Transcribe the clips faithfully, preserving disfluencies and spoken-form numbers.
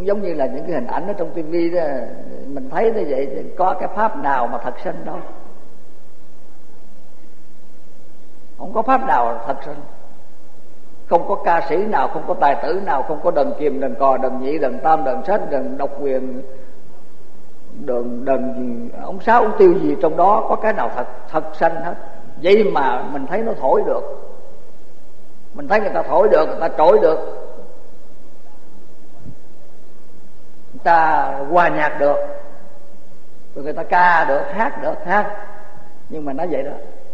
Cũng giống như là những cái hình ảnh ở trong tivi đó, mình thấy như vậy, có cái pháp nào mà thật sanh đâu. Không có pháp nào thật sanh. Không có ca sĩ nào, không có tài tử nào, không có đờn kiềm, đờn cò, đờn nhị, đờn tam, đờn sách, đờn độc quyền, đờn đờn ống sáo, ống tiêu gì trong đó có cái nào thật thật sanh hết. Vậy mà mình thấy nó thổi được, mình thấy người ta thổi được, người ta trỗi được, người ta hòa nhạc được, rồi người ta ca được, hát được, hát. Nhưng mà nó vậy đó,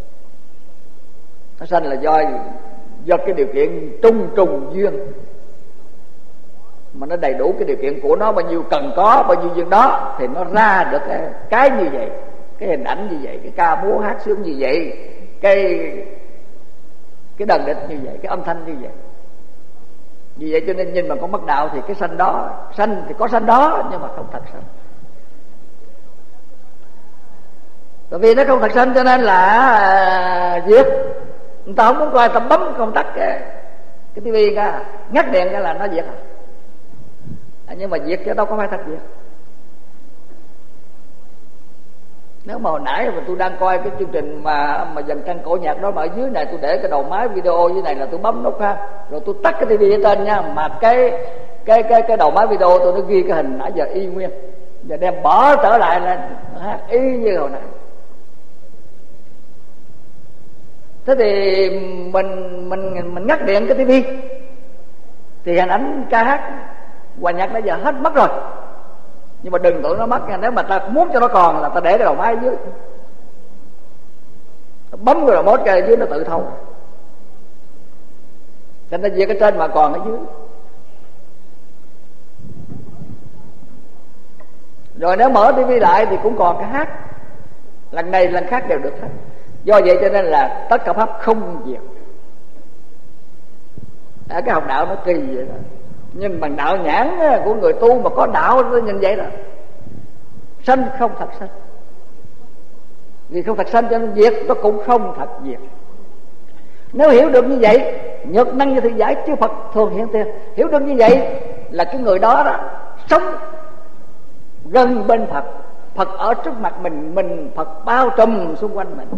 nó sanh là do do cái điều kiện trung trùng duyên, mà nó đầy đủ cái điều kiện của nó, bao nhiêu cần có bao nhiêu duyên đó thì nó ra được cái, cái như vậy, cái hình ảnh như vậy, cái ca múa hát sướng như vậy, cái cái đờn địch như vậy, cái âm thanh như vậy. Vì vậy cho nên nhìn bằng con mắt đạo thì cái sanh đó, sanh thì có sanh đó nhưng mà không thật sanh. Bởi vì nó không thật sanh cho nên là à, diệt. Người ta không muốn coi, ta bấm công tắc cái cái tivi ra, ngắt điện cái là nó diệt à. À, nhưng mà diệt chứ đâu có phải thật diệt. Nếu mà hồi nãy mà tôi đang coi cái chương trình mà mà dàn căn cổ nhạc đó, mà ở dưới này tôi để cái đầu máy video dưới này là tôi bấm nút ha, rồi tôi tắt cái tivi ở trên nha, mà cái cái cái cái đầu máy video tôi nó ghi cái hình nãy giờ y nguyên, giờ đem bỏ trở lại là hát y như hồi nãy. Thế thì mình mình mình ngắt điện cái tivi thì hình ảnh ca hát hòa nhạc bây giờ hết mất rồi. Nhưng mà đừng tưởng nó mất nha, nếu mà ta muốn cho nó còn là ta để cái đầu máy ở dưới, bấm cái đầu mốt cái dưới nó tự thâu, cho nên về cái trên mà còn ở dưới. Rồi nếu mở tivi lại thì cũng còn cái hát, lần này lần khác đều được hết. Do vậy cho nên là tất cả pháp không diệt. À, cái học đạo nó kỳ vậy đó. Nhưng bằng đạo nhãn của người tu mà có đạo nó nhìn vậy đó, sanh không thật sanh. Vì không thật sanh cho nên diệt nó cũng không thật diệt. Nếu hiểu được như vậy, nhược năng như thị giải chư Phật thường hiện tiền. Hiểu được như vậy là cái người đó đó sống gần bên Phật, Phật ở trước mặt mình, mình Phật bao trùm xung quanh mình.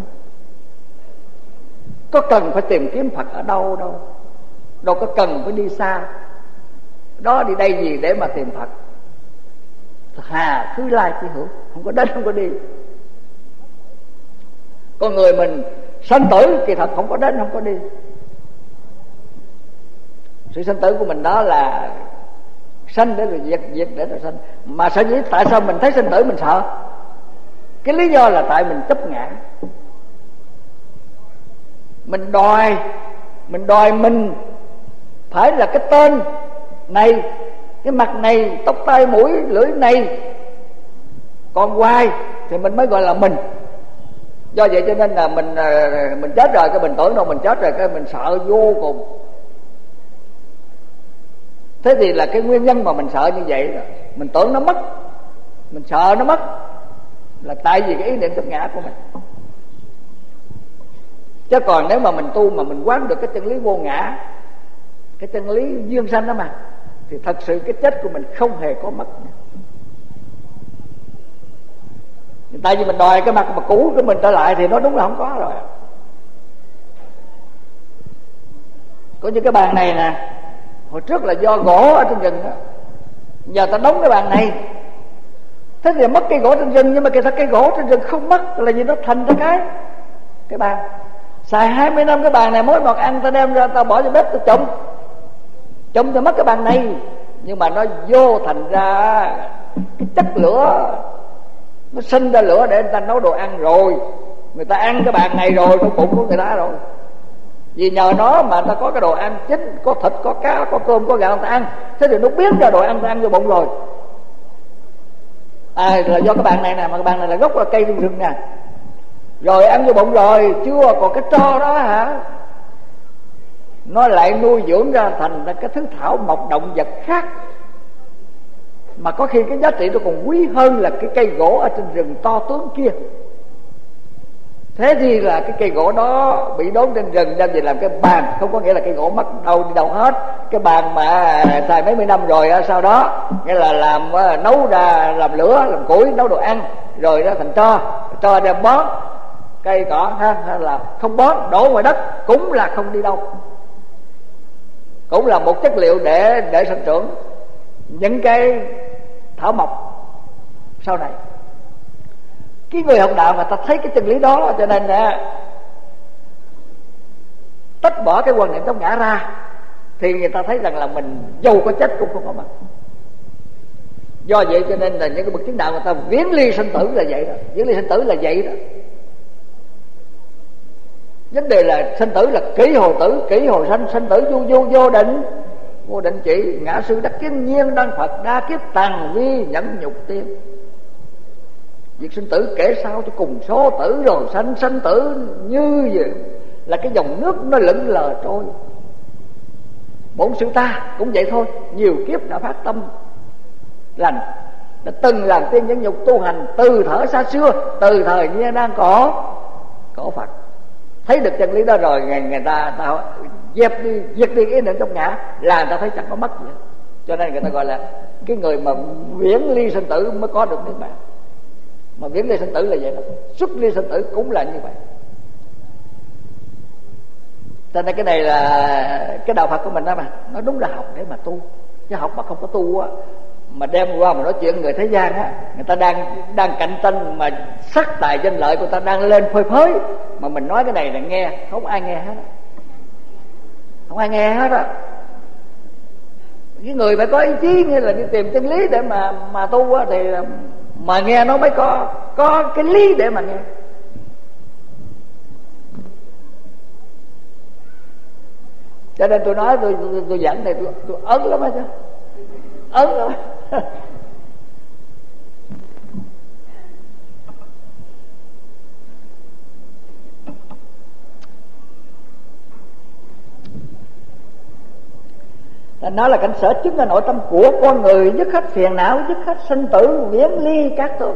Có cần phải tìm kiếm Phật ở đâu đâu, đâu có cần phải đi xa đó đi đây gì để mà tìm Phật. Hà Thứ Lai Chi Hữu, không có đến không có đi. Con người mình sanh tử kỳ thật không có đến không có đi. Sự sanh tử của mình đó là sanh để rồi diệt, diệt để rồi sanh. Mà sở dĩ tại sao mình thấy sanh tử mình sợ? Cái lý do là tại mình chấp ngã. Mình đòi Mình đòi mình phải là cái tên này, cái mặt này, tóc tai mũi lưỡi này, còn hoài thì mình mới gọi là mình. Do vậy cho nên là mình mình chết rồi cái mình tưởng đâu mình chết rồi cái mình sợ vô cùng. Thế thì là cái nguyên nhân mà mình sợ như vậy là mình tưởng nó mất, mình sợ nó mất là tại vì cái ý niệm chấp ngã của mình. Chứ còn nếu mà mình tu mà mình quán được cái chân lý vô ngã, cái chân lý duyên sanh đó mà, thì thật sự cái chết của mình không hề có mất. Tại vì mình đòi cái mặt mà cũ của mình trở lại thì nó đúng là không có rồi. Có những cái bàn này nè, hồi trước là do gỗ ở trên rừng đó, giờ ta đóng cái bàn này, thế thì mất cây gỗ trên rừng. Nhưng mà kỳ thật cây gỗ trên rừng không mất, là vì nó thành ra cái cái bàn. Xài hai mươi năm cái bàn này, mỗi một ăn ta đem ra ta bỏ vào bếp ta trồng trồng cho mất cái bàn này. Nhưng mà nó vô thành ra cái chất lửa, nó sinh ra lửa để người ta nấu đồ ăn, rồi người ta ăn cái bàn này rồi trong bụng của người ta rồi. Vì nhờ nó mà ta có cái đồ ăn chính, có thịt, có cá, có cơm, có gạo người ta ăn. Thế thì nó biến ra đồ ăn ta ăn vô bụng rồi. À là do cái bàn này nè, mà cái bàn này là gốc là cây rừng nè. Rồi ăn vô bụng rồi, chưa còn cái tro đó hả, nó lại nuôi dưỡng ra thành ra cái thứ thảo mộc động vật khác, mà có khi cái giá trị nó còn quý hơn là cái cây gỗ ở trên rừng to tướng kia. Thế thì là cái cây gỗ đó bị đốn trên rừng đem về làm cái bàn, không có nghĩa là cây gỗ mất đâu đi đâu hết. Cái bàn mà xài mấy mươi năm rồi sau đó nghĩa là làm nấu ra làm lửa làm củi nấu đồ ăn rồi nó thành tro, tro đem bón cây cỏ ha, hay là không bón đổ ngoài đất cũng là không đi đâu, cũng là một chất liệu để để sinh trưởng những cái thảo mộc sau này. Cái người học đạo mà ta thấy cái chân lý đó, cho nên là tách bỏ cái quan niệm chống ngã ra thì người ta thấy rằng là mình dầu có chết cũng không có mặt. Do vậy cho nên là những cái bậc chứng đạo người ta viễn ly sinh tử là vậy đó, viễn ly sinh tử là vậy đó. Vấn đề là sinh tử là kỷ hồ tử, kỷ hồ sanh, sinh tử vô vô vô định, vô định chỉ ngã sư đắc kiến nhiên đăng Phật đa kiếp tàn vi nhẫn nhục tiên. Việc sinh tử kể sao cho cùng số tử rồi sanh, sanh tử như vậy là cái dòng nước nó lững lờ trôi. Bổn sư ta cũng vậy thôi, nhiều kiếp đã phát tâm lành, đã từng làm tiên nhẫn nhục tu hành từ thở xa xưa, từ thời nhiên đang có có Phật. Thấy được chân lý đó rồi người, người ta ta dẹp đi, diệt đi cái ý niệm trong ngã, là người ta thấy chẳng có mất gì. Cho nên người ta gọi là cái người mà viễn ly sinh tử mới có được niết bàn. Mà viễn ly sinh tử là vậy đó, xuất ly sinh tử cũng là như vậy. Cho nên cái này là cái đạo Phật của mình đó mà, nó đúng là học để mà tu, chứ học mà không có tu á, mà đem qua mà nói chuyện người thế gian á, người ta đang đang cạnh tranh mà sắc tài danh lợi của ta đang lên phơi phới, mà mình nói cái này là nghe không ai nghe hết, không ai nghe hết á. Cái người phải có ý chí, nghĩa là đi tìm chân lý để mà mà tu á, thì mà nghe nó mới có có cái lý để mà nghe. Cho nên tôi nói tôi tôi, tôi dẫn này tôi tôi ớn lắm á chứ, ớn lắm. Nó là cảnh sở chứng ở nội tâm của con người, dứt hết phiền não, dứt hết sinh tử, viễn ly các tướng.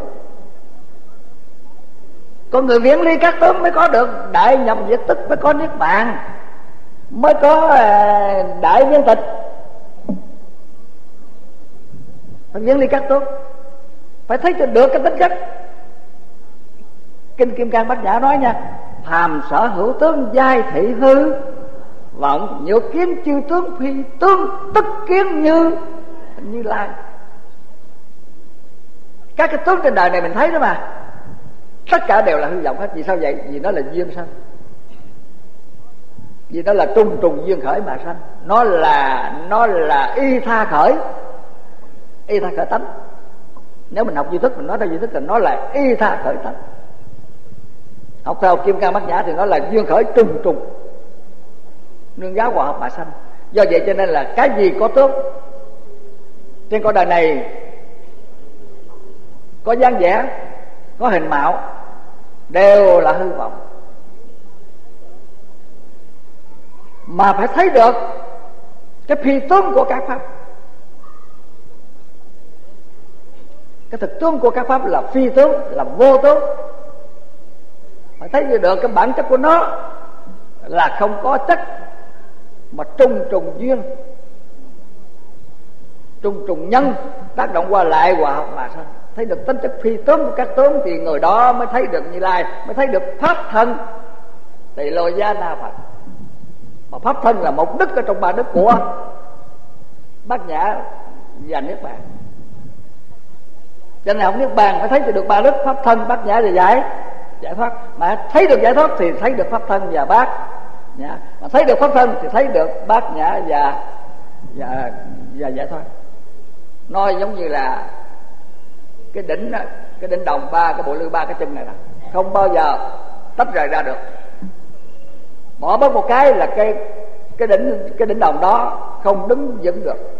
Con người viễn ly các tướng mới có được đại nhập diệt tức, mới có niết bàn, mới có đại viên tịch. Phải viễn ly các tướng, phải thấy cho được cái tính chất. Kinh Kim Cang Bát Nhã nói nha: phàm sở hữu tướng giai thị hư, vọng nhược kiến chư tướng phi tướng, tức kiến như Như Lai. Các cái tướng trên đời này mình thấy đó mà, tất cả đều là hư vọng hết. Vì sao vậy? Vì nó là duyên sanh, vì nó là trùng trùng duyên khởi mà sanh. Nó là nó là y tha khởi, y tha khởi tánh. Nếu mình học duy thức, mình nói theo duy thức là nó là y tha khởi tánh. Học theo Kim Cang Bát Nhã thì nó là duyên khởi trùng trùng nương giáo hòa hợp mà sanh. Do vậy cho nên là cái gì có tướng trên cõi đời này, có dáng vẻ, có hình mạo, đều là hư vọng. Mà phải thấy được cái phi tướng của các pháp. Cái thực tướng của các pháp là phi tướng, là vô tướng. Phải thấy được cái bản chất của nó là không có chất, mà trùng trùng duyên, trùng trùng nhân tác động qua lại hòa hợp mà sanh. Thấy được tính chất phi tướng của các tướng thì người đó mới thấy được Như Lai, mới thấy được pháp thân Tỳ Lô Giá Na Phật. Mà pháp thân là một đức ở trong ba đức của Bát Nhã và Niết Bàn. Cho nên học Niết Bàn phải thấy được ba đức: pháp thân, Bát Nhã và giải giải thoát. Mà thấy được giải thoát thì thấy được pháp thân và bát nhã, mà thấy được pháp thân thì thấy được bát nhã và và, và giải thoát. Nói giống như là cái đỉnh đó, cái đỉnh đồng ba cái bộ lư ba cái chân này là không bao giờ tách rời ra được. Bỏ bớt một cái là cái cái đỉnh cái đỉnh đồng đó không đứng vững được.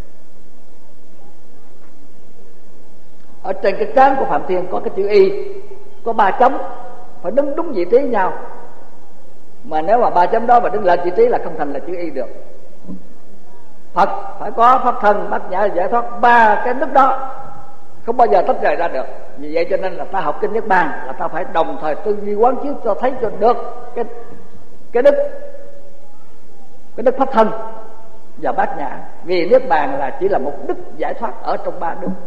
Ở trên cái trán của Phạm Thiên có cái chữ Y, có ba chấm, phải đứng đúng vị trí nhau. Mà nếu mà ba chấm đó mà đứng lên vị trí là không thành là chữ Y được. Phật phải có pháp thân, bát nhã, giải thoát, ba cái đức đó không bao giờ tách rời ra được. Vì vậy cho nên là ta học kinh Niết Bàn là ta phải đồng thời tư duy quán chiếu cho thấy cho được cái cái đức cái đức pháp thân và bát nhã. Vì Niết Bàn là chỉ là một đức giải thoát ở trong ba đức.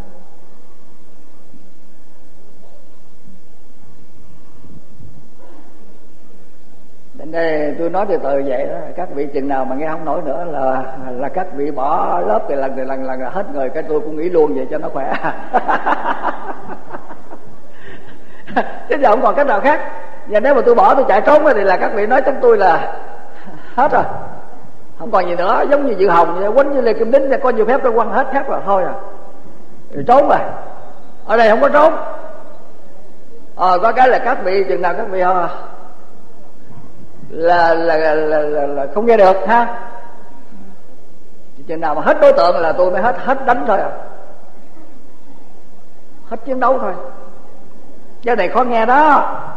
Đến đây tôi nói từ từ vậy đó, các vị chừng nào mà nghe không nổi nữa là là các vị bỏ lớp thì lần thì lần lần là hết người, cái tôi cũng nghĩ luôn vậy cho nó khỏe. Chứ giờ không còn cách nào khác. Và nếu mà tôi bỏ tôi chạy trốn thì là các vị nói chúng tôi là hết rồi, không còn gì nữa. Giống như Dự Hồng quấn như Lê Kim Đính, có nhiều phép nó quăng hết phép rồi thôi à, rồi trốn rồi. Ở đây không có trốn. Ờ, có cái là các vị chừng nào các vị là là, là, là, là, là không nghe được ha. Chừng nào mà hết đối tượng là tôi mới hết hết đánh thôi à, hết chiến đấu thôi. Cái này khó nghe đó.